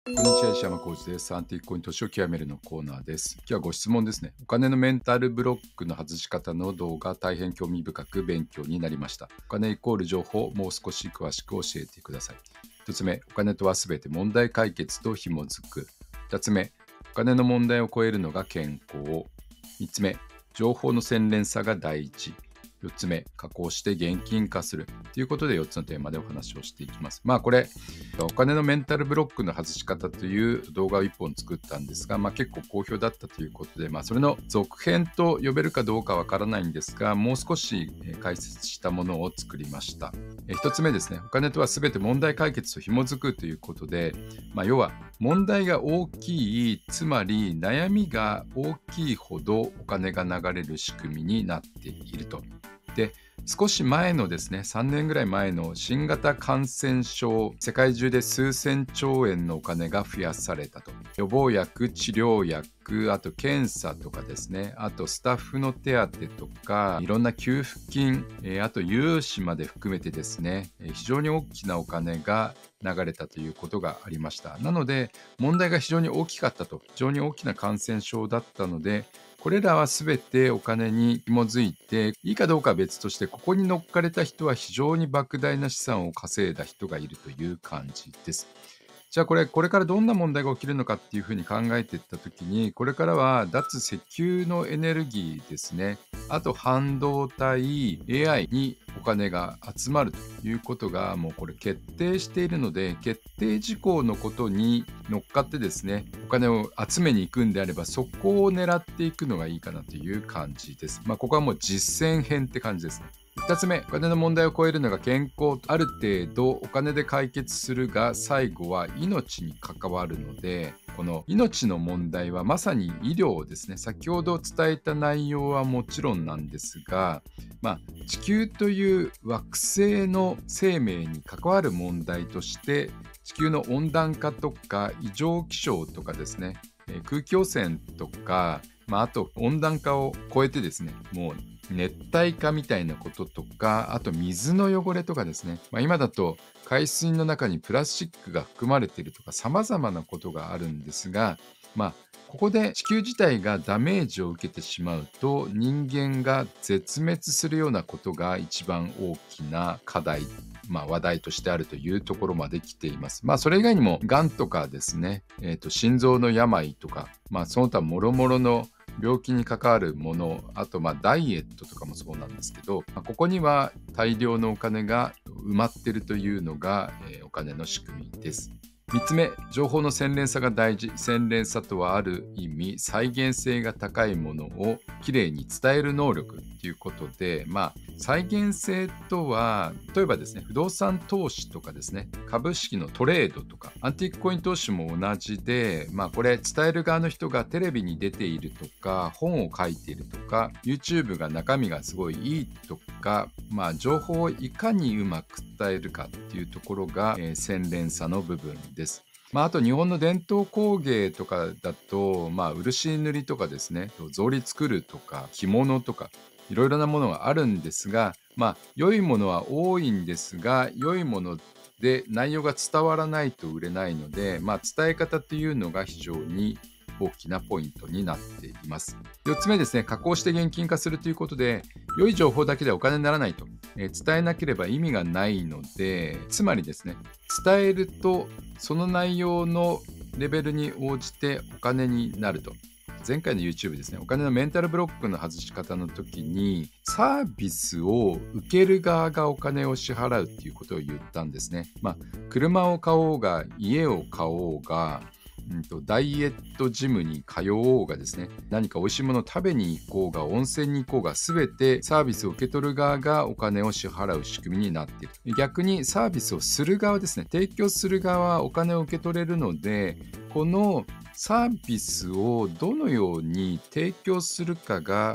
こんにちは、石山浩二です。アンティークコイン投資を極めるのコーナーです。今日はご質問ですね。お金のメンタルブロックの外し方の動画、大変興味深く勉強になりました。お金イコール情報、もう少し詳しく教えてください。1つ目、お金とはすべて問題解決と紐づく。2つ目、お金の問題を超えるのが健康。3つ目、情報の洗練さが大事。4つ目、加工して現金化するということで4つのテーマでお話をしていきます。これ、お金のメンタルブロックの外し方という動画を1本作ったんですが、結構好評だったということで、それの続編と呼べるかどうかわからないんですが、もう少し解説したものを作りました。1つ目ですね、お金とは全て問題解決と紐づくということで、要は問題が大きい、つまり悩みが大きいほどお金が流れる仕組みになっていると。で、少し前のですね、3年ぐらい前の新型感染症、世界中で数千兆円のお金が増やされたと。予防薬、治療薬、あと検査とかですね、あとスタッフの手当とか、いろんな給付金、あと融資まで含めてですね、非常に大きなお金が流れたということがありました。なので、問題が非常に大きかったと、非常に大きな感染症だったので、これらはすべてお金に紐づいて、いいかどうかは別として、ここに乗っかれた人は非常に莫大な資産を稼いだ人がいるという感じです。じゃあこれからどんな問題が起きるのかっていうふうに考えていったときに、これからは脱石油のエネルギーですね。あと半導体、AI にお金が集まるということがもうこれ決定しているので、決定事項のことに乗っかってですね、お金を集めに行くんであれば、そこを狙っていくのがいいかなという感じです。ここはもう実践編って感じですね。2つ目、お金の問題を超えるのが健康。ある程度お金で解決するが、最後は命に関わるので、この命の問題はまさに医療ですね。先ほど伝えた内容はもちろんなんですが、地球という惑星の生命に関わる問題として、地球の温暖化とか異常気象とかですね、空気汚染とか、あと温暖化を超えてですね、もう熱帯化みたいなこととか、あと水の汚れとかですね、今だと海水の中にプラスチックが含まれているとか様々なことがあるんですが、ここで地球自体がダメージを受けてしまうと、人間が絶滅するようなことが一番大きな課題、話題としてあるというところまで来ています。それ以外にもがんとかですね、心臓の病とか、その他もろもろの病気に関わるもの、あとダイエットとかもそうなんですけど、ここには大量のお金が埋まっているというのが、お金の仕組みです。3つ目、情報の洗練さが大事。洗練さとはある意味、再現性が高いものをきれいに伝える能力ということで、再現性とは、例えばですね、不動産投資とかですね、株式のトレードとか、アンティークコイン投資も同じで、これ伝える側の人がテレビに出ているとか、本を書いているとか、YouTube が中身がすごいいいとか、情報をいかにうまく伝えるかっていうところが、洗練さの部分です。あと日本の伝統工芸とかだと、漆塗りとかですね、草履作るとか着物とかいろいろなものがあるんですが、良いものは多いんですが、良いもので内容が伝わらないと売れないので、伝え方というのが非常に大きなポイントになっています。4つ目ですね、加工して現金化するということで、良い情報だけではお金にならないと、伝えなければ意味がないので、つまりですね、伝えるとその内容のレベルに応じてお金になると。前回の YouTube ですね、お金のメンタルブロックの外し方の時に、サービスを受ける側がお金を支払うっていうことを言ったんですね。車を買おうが、家を買おうが、ダイエットジムに通おうがですね、何か美味しいものを食べに行こうが、温泉に行こうが、すべてサービスを受け取る側がお金を支払う仕組みになっている。逆にサービスをする側ですね、提供する側はお金を受け取れるので、このサービスをどのように提供するかがお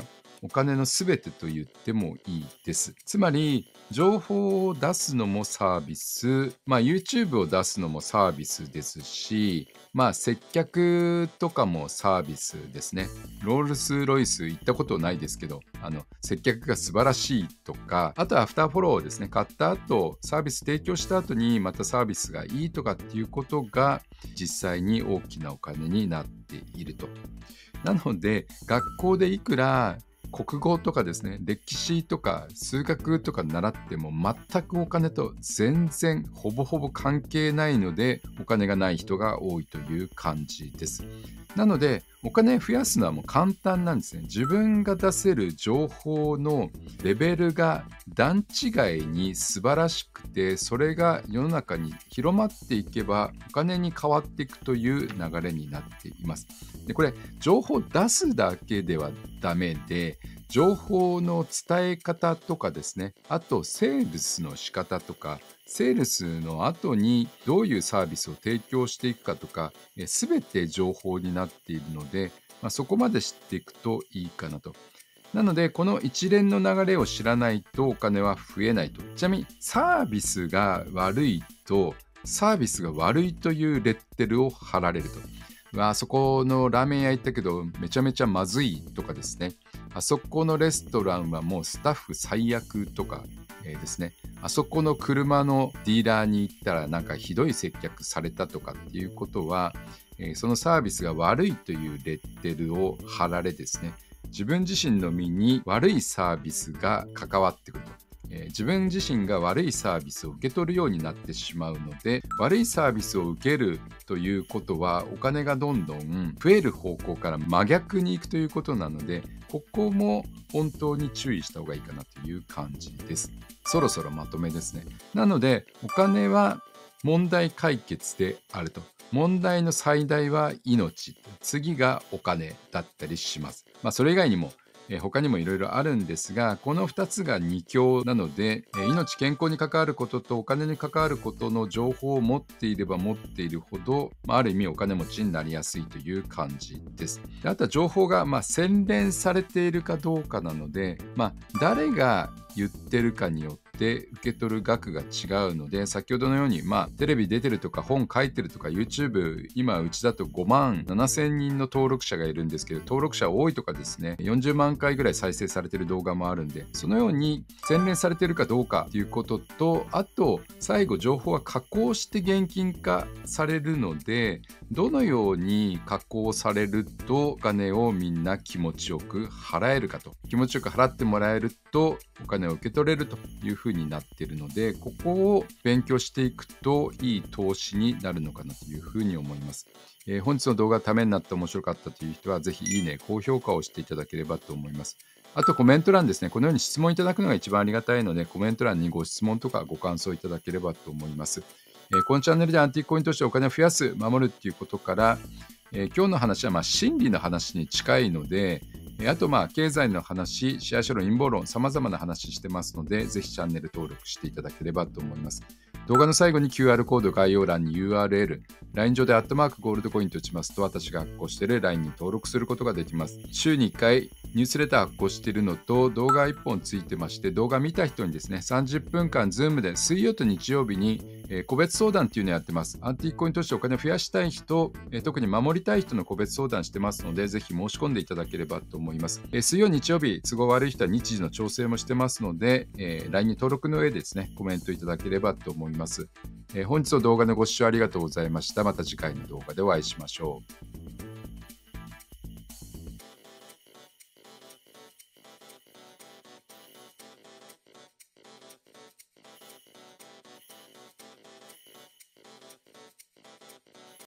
お金のすべてと言ってもいいです。つまり、情報を出すのもサービス、YouTube を出すのもサービスですし、接客とかもサービスですね。ロールスロイス行ったことないですけど、接客が素晴らしいとか、あとはアフターフォローですね。買った後、サービス提供した後にまたサービスがいいとかっていうことが実際に大きなお金になっていると。なので、学校でいくら国語とかですね、歴史とか数学とか習っても全くお金と全然ほぼほぼ関係ないので、お金がない人が多いという感じです。なので、お金増やすのはもう簡単なんですね。自分が出せる情報のレベルが段違いに素晴らしくて、それが世の中に広まっていけばお金に変わっていくという流れになっています。で、これ情報を出すだけではダメで、情報の伝え方とかですね、あとセールスの仕方とか、セールスの後にどういうサービスを提供していくかとか、すべて情報になっているので、そこまで知っていくといいかなと。なので、この一連の流れを知らないとお金は増えないと。ちなみに、サービスが悪いと、サービスが悪いというレッテルを貼られると。あそこのラーメン屋行ったけどめちゃめちゃまずいとかですね。あそこのレストランはもうスタッフ最悪とかですね。あそこの車のディーラーに行ったらなんかひどい接客されたとかっていうことは、そのサービスが悪いというレッテルを貼られですね。自分自身の身に悪いサービスが関わってくると。自分自身が悪いサービスを受け取るようになってしまうので、悪いサービスを受けるということはお金がどんどん増える方向から真逆に行くということなので、ここも本当に注意した方がいいかなという感じです。そろそろまとめですね。なので、お金は問題解決であると。問題の最大は命、次がお金だったりします。それ以外にも他にもいろいろあるんですが、この2つが二強なので、命健康に関わることとお金に関わることの情報を持っていれば持っているほど、ある意味お金持ちになりやすいという感じです。で、あとは情報が洗練されているかどうかなので、誰が言ってるかによって受け取る額が違うので、先ほどのようにテレビ出てるとか本書いてるとか YouTube 今うちだと5万7千人の登録者がいるんですけど、登録者多いとかですね、40万回ぐらい再生されてる動画もあるんで、そのように洗練されてるかどうかということと、あと最後情報は加工して現金化されるので、どのように加工されるとお金をみんな気持ちよく払えるかと、気持ちよく払ってもらえるとお金を受け取れるというふうになっているので、ここを勉強していくといい投資になるのかなというふうに思います。本日の動画ためになって面白かったという人はぜひいいね、高評価をしていただければと思います。あとコメント欄ですね、このように質問いただくのが一番ありがたいので、コメント欄にご質問とかご感想いただければと思います。このチャンネルでアンティークコインとしてお金を増やす、守るっていうことから、今日の話は心理の話に近いので、あと経済の話、シェア書論、陰謀論、様々な話してますので、ぜひチャンネル登録していただければと思います。動画の最後に QR コード、概要欄に URL、LINE 上で@ゴールドコインと打ちますと、私が発行している LINE に登録することができます。週に1回ニュースレター発行しているのと、動画1本ついてまして、動画見た人にですね、30分間 Zoom で水曜と日曜日に個別相談っていうのをやってます。アンティークコインとしてお金を増やしたい人、特に守りたい人の個別相談してますので、ぜひ申し込んでいただければと思います。水曜、日曜日、都合悪い人は日時の調整もしてますので、LINE に登録の上でですね、コメントいただければと思います。本日の動画のご視聴ありがとうございました。また次回の動画でお会いしましょう。